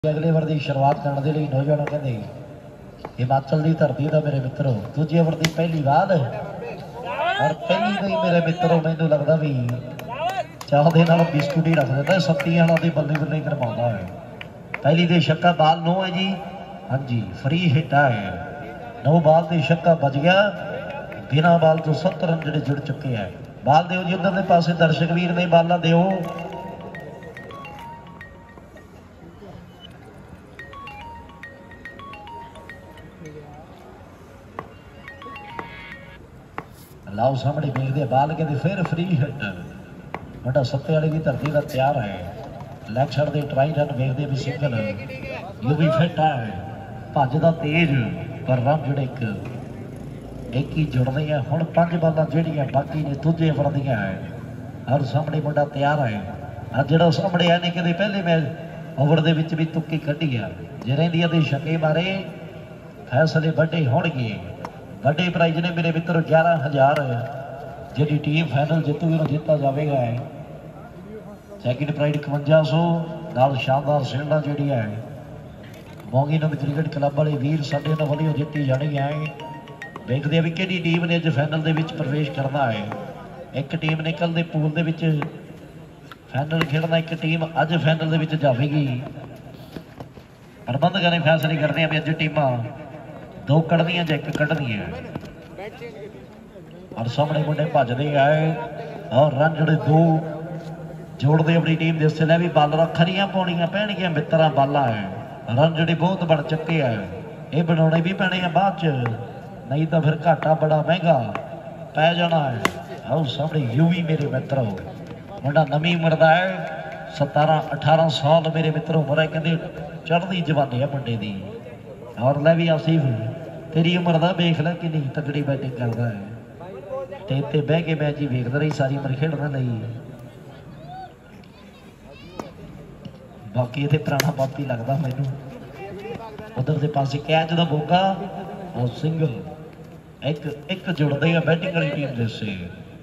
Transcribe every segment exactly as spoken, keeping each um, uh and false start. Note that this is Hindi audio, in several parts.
अगले ओवर की शुरुआत करने के लिए नौजवानों कहते हिमाचल की धरती का मेरे मित्रों दूजे ओवर की पहली बाल और पहली नहीं मेरे मित्रों मैनू लगता भी चाह के नाल बिस्कुट ही रख देता सत्ती वाला तो बल्ले बल्ले करवाता है। पहली दे छक्का बाल नौ है जी, हाँ जी फ्री हिट है। नौ बाल से छक्का बज गया, बिना बाल तो सत्तर रन जोड़े जुड़ चुके हैं। बाल दो जी उधर के पासे दर्शक वीर ने बाला दो। लाओ सामने देखते बाल के फिर फ्री हिट बड़ा सत्ते वाली भी धरती का तैयार है। लैग साइड के ट्राई रन देखते भी सिंगल यू भी फिट है, भजदा तेज पर रन जोड़े एक एक ही जुड़ते हैं। हुण पांच बालां जिहड़ियां बाकी ने दूजे ओवर दियां है और सामने मुंडा तैयार है। अज जिहड़ा सामने है ने कदे पहले मैच ओवर दे विच भी तुक्की कड्ढी है। जे रहिंदियां दे छक्के मारे फैसले वड्डे होणगे। वड्डे प्राइज ने मेरे मित्र ग्यारह हजार जी टीम फाइनल जितूगी उन्हें दिता जाएगा है। सैकेंड प्राइज इकवंजा सौ नाल शानदार सिल्डा जी है मोंगी नंद क्रिकेट क्लब वाले वीर साडे नाल वलियों जिती जानी है। देखते हैं भी कि टीम ने अज फाइनल के प्रवेश करना है। एक टीम ने कल के पूल के फाइनल खेलना, एक टीम अज फाइनल के जाएगी। प्रबंधक ने फैसले करने भी अज टीम दो कढ़दियां च एक कढ़दियां और सामने मुंडे भजते आए और रन जोड़े दो जोड़ते अपनी टीम के हिस्से भी बालर खरियां पाउणियां पैणगियां मित्रा बाला है। रन जोड़े बहुत बन चुके है, ये बनाने भी पैने हैं बाद च, नहीं तो फिर घाटा बड़ा महंगा पै जाना है। आओ सामने यू भी मेरे मित्रों मुंडा नवी उम्र का है, सतारह अठारह साल मेरे मित्रों उम्र है। कहते चढ़ती जवानी है मुंडे की और लै भी आसिफ तेरी उम्र का वेख लै कि नहीं तगड़ी बैटिंग करता है। ते इत्ते बह के मैच ही वेखदा रही सारी उम्र खेडने लई। बाकी इत्थे पुराना बापी लगता मैनू। उधर के पासे कैच का मौका और सिंगल एक एक जुड़ते हैं बैटिंग वाली टीम जैसे।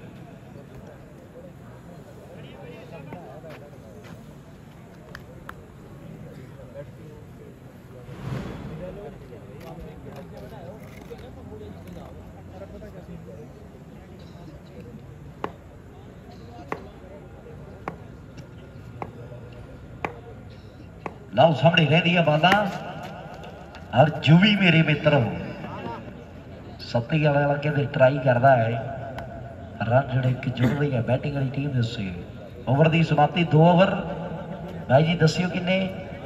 लाओ सामने रह दिया बाला और जुवी मेरे मित्रों सत्ती वाला कहते ट्राई करता है। रन जोड़े एक जुड़ रही है बैटिंग वाली टीम से। ओवर की समाप्ति दो ओवर भाई जी दसियो किन्ने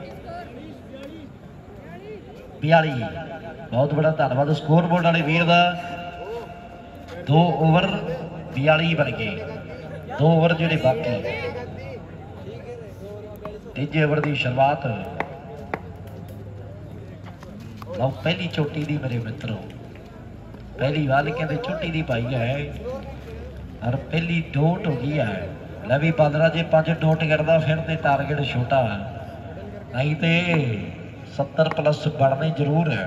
बयाली। बहुत बड़ा धन्यवाद स्कोर बोर्ड वाले वीर का। दो ओवर बयाली बन गए, दो ओवर जोड़े बाकी। तीजे ओवर की शुरुआत लो पहली चोटी दी मेरे मित्रों, पहली वाल कहते चोटी दी पाई है और पहली डोट हो गई है। लै भी बादरा जे पांच डोट करता फिर तो टारगेट छोटा नहीं तो सत्तर प्लस बढ़ने जरूर है।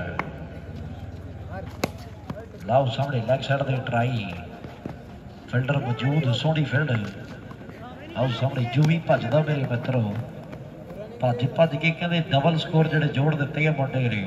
लाओ सामने लैग साइड के ट्राई फील्डर मौजूद सोहनी फील्ड। आओ सामने जो भी भजदा मेरे मित्रों भज भज के कहते डबल स्कोर जोड़े जोड़ दिते हैं मुंडे ने।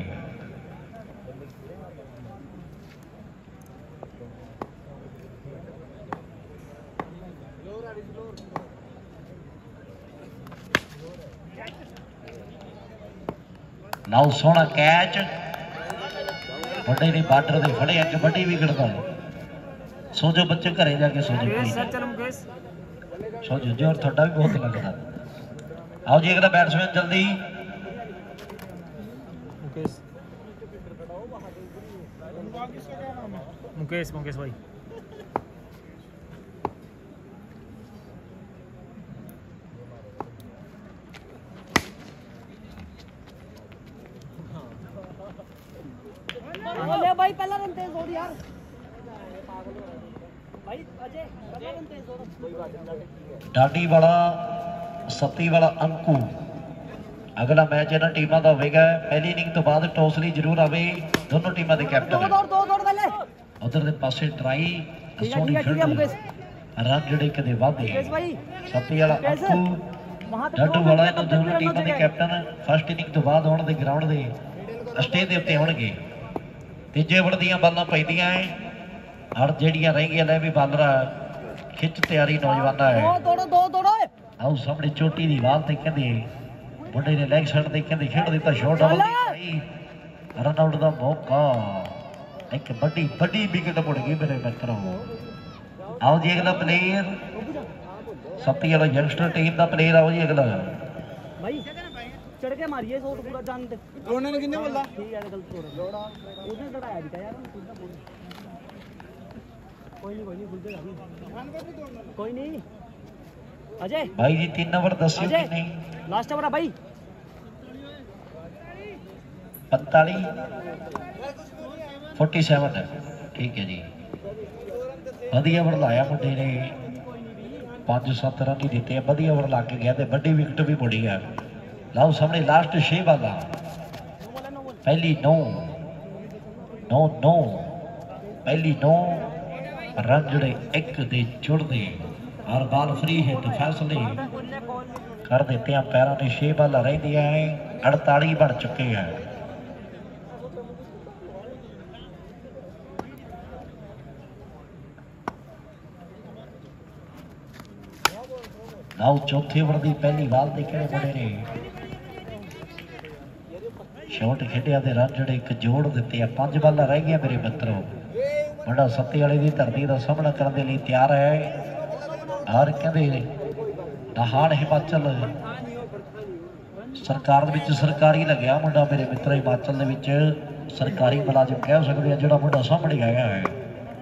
लाओ सोहना कैच मुंडे ने बार्डर से फड़े कबड्डी भी खड़का। सो जो बच्चे घरे जाके सो जाओ सो जो जोर थोड़ा भी बहुत लगता। आओ जी अगला बैट्समैन जल्दी मुकेश मुकेश भाई। भाई पहला रन तेज हो यार भाई अजय पहला रन तेज हो। डाडी वाला सत्ती वाला अंकू अगला मैच इन्होंने टीमों का होगा। पहली इनिंग तो बाद टॉस ली जरूर आवे दोनों टीमों के कैप्टन। उधर के पासे ट्राई सोहनी फील्ड रन जोड़े कदे वाधे। सत्ती वाला अंकू ਡਾਟੂ ਵਾਲਾ ਇਹਨਾਂ ਦੋਨੋਂ ਟੀਮਾਂ ਦੇ ਕੈਪਟਨ ਫਸਟ ਇਨਿੰਗ ਤੋਂ ਬਾਅਦ ਆਉਣ ਦੇ ਗਰਾਊਂਡ ਦੇ ਸਟੇ ਦੇ ਉੱਤੇ ਆਉਣਗੇ। ਤੀਜੇ ਓਵਰ ਦੀਆਂ ਬਾਲਾਂ ਪੈਂਦੀਆਂ ਹੈ ਹਰ ਜਿਹੜੀਆਂ ਰਹਿ ਗਈਆਂ ਲੈ ਵੀ ਬਾਲਰਾ ਖਿੱਚ ਤਿਆਰੀ ਨੌਜਵਾਨਾਂ ਹੈ। ਆਓ ਸਾਹਮਣੇ ਚੋਟੀ ਦੀ ਬਾਲ ਤੇ ਕਹਿੰਦੇ ਮੁੰਡੇ ਨੇ ਲੈਗ ਸਾਈਡ ਤੇ ਕਹਿੰਦੇ ਖੇਡ ਦਿੱਤਾ ਸ਼ਾਟ ਡਬਲ ਰਨ ਆਊਟ ਦਾ ਮੌਕਾ। ਇੱਕ ਵੱਡੀ ਵੱਡੀ ਵਿਕਟ ਮੁੜ ਗਈ ਮੇਰੇ ਮਿੱਤਰੋ। ਆਓ ਜੀ ਅਗਲਾ ਪਲੇਅਰ ਸੱਤੀ ਵਾਲਾ ਯੰਗਸਟਰ ਟੀਮ ਦਾ ਪਲੇਅਰ ਆਓ ਜੀ ਅਗਲਾ भाई चढ़ के मारिए शॉट पूरा जान दे रोने ने कितने बोला ठीक है गलत छोड़ लोड़ा उसने चढ़ाया दिखा यार कोई नहीं कोई नहीं भूल जाएगा कोई नहीं अजय भाई जी तीन नंबर दस कि नहीं लास्ट ओवर है भाई पैंतालीस सैंतालीस ठीक है जी ਵਧੀਆ ओवर लाया मुंडे ने पांच सत्त रन ही दिते ਵਧੀਆ ओवर ला के गया ते बड़ी विकेट भी मुड़ी है। लाओ सामने लास्ट छे बाला पहली नौ नौ नौ पहली नौ रन जड़े एक दे जुड़ते और बाल फ्री हिट फैसले कर देते हैं पैरों ने छे बाला रही है अड़तालीस बन चुके हैं। आओ चौथे ओवर की पहली बाल के किहड़े मुंडे ने शॉट खेडिया ते रन जड़े एक जोड़ दिते हैं। पांच बालां रह गई मेरे मित्रों। मुंडा सत्ते वाले की धरती का सामना करने लिए तैयार है और कहते दहाड़ हिमाचल सरकार दे विच सरकारी लग्या मुंडा मेरे मित्र हिमाचल दे विच सरकारी मुलाजिम कह सकते हैं जिहड़ा मुंडा सामने आया है।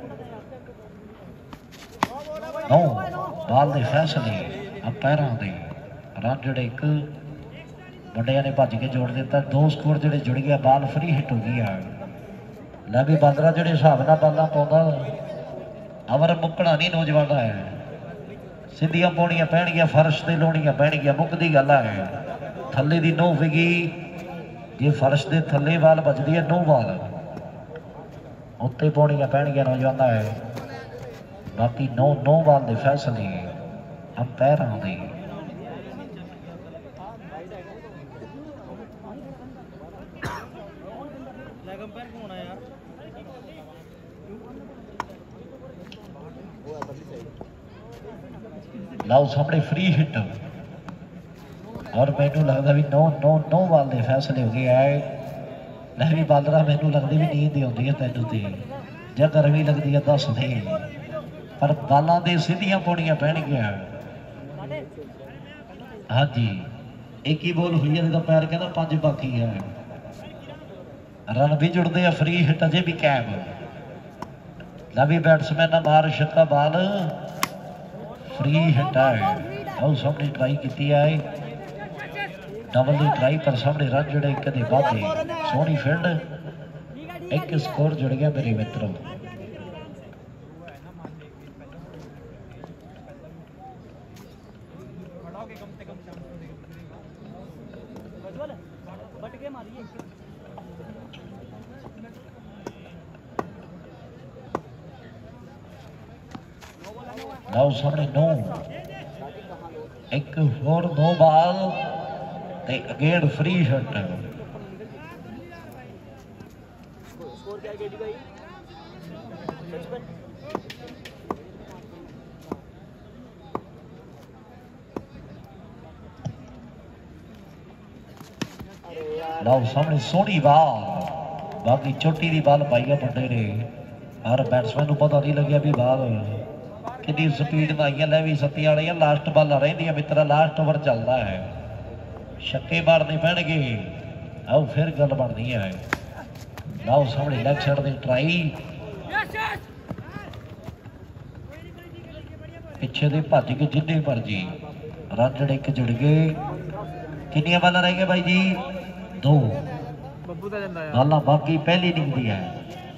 नौ बाल दे फैसले पैरों के रन जड़े एक मुंडिया ने भज के जोड़ दिता दो स्कोर जोड़े जुड़ गया बाल फ्री हिट हो गई है। लै भी बांदरा जो हिसाब न बालां पाउंदा अवर मुकना नहीं नौजवान है सीधियां पाउणियां पैणगियां फर्श ते लाउणियां पैणगियां मुकदी गल है। थल्ले दी नौ विगी जे फर्श के थल्ले बाल बजदी है नौ बाल उत्ते पाउणियां पैणगियां नौजवान है। बाकी नौ नौ बाल के फैसले अंपायर आते लाओ सामने फ्री हिट और मैनू लगता भी नौ नौ नौ बाल के फैसले हो गए है। मैं भी बालरा मैनू लगती भी नींद आती है तैनू तो ज गर्मी लगती है दस दे पर बालों के सीधियां पाउणियां पैणगियां। हाँ जी एक ही बॉल हुई है तो पैर कहना पांच बाकी है रन भी जुड़ते हैं फ्री हिट अजे भी कैम लवी बैट्समैन ने मार छक्का बाल फ्री हिट है। आओ सामने ट्राई की है डबल की ट्राई पर सामने रन जुड़े कदे वाधे सोहनी फील्ड एक स्कोर जुड़ गया मेरे मित्रों। लाओ सामने नौ एक होर दो बाल ते अगेन फ्री हिट लाओ सामने सोहनी बाल बाकी चोटी की बाल पाई है मुंडे ने और बैट्समैन को पता नहीं लग्या भी बाल कितनी स्पीड में आई लै भी सत्ती वाले लास्ट बाल रही मित्रा लास्ट ओवर चलता है छक्के मारने पैणगे। आओ फिर गल बननी है लाओ सामने लैग साइड की ट्राई पिछे दे भज के जिन्ने मर्जी रन जड़े एक जुड़ गए। कितनियां बालां रह गए भाई जी दो बालां बाकी पहली इनिंग दी है।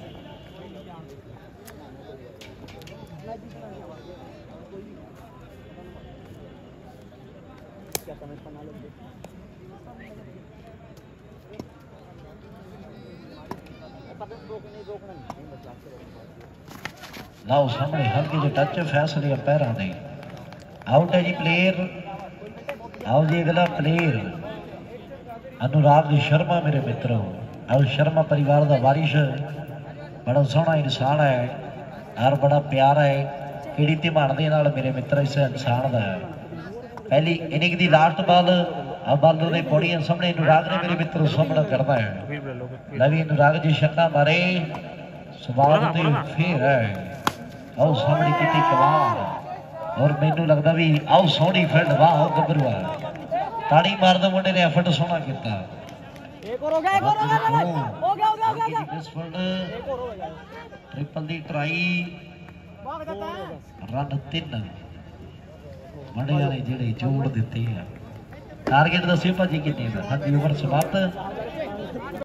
लाओ सामने हल्के जो टच फैसले पैरों के आउट है जी प्लेयर आओ जी अगला प्लेयर अनुराग शर्मा मेरे मित्रों। आओ शर्मा परिवार का वारिश, बड़ा सोहना इंसान है और बड़ा प्यार है। किड़ी धिमान दे नाल मेरे मित्र इस इंसान का है। पहली इनिंग की लास्ट बॉल बालों ने पौड़ियां सामने अनुराग ने मेरे मित्रों सामना करता है। लवी अनुराग जी छक्का मारे सवाल फिर है। आओ सामने की कमाल और मैनू लगता भी आओ सोहनी फील्ड वाह गबरूआ ताड़ी मार दो मुंडे ने एफर्ट सोहना किया। एक और हो गया, एक और हो गया, हो गया, हो गया, हो गया, हो गया। इस फील्ड ट्रिपल दी ट्राई रन तीन मुंडिया ने जेड़े जोड़ दिते हैं। टारगेट दस्सियो भाजी कितने दा? हाँ जी ओवर समाप्त।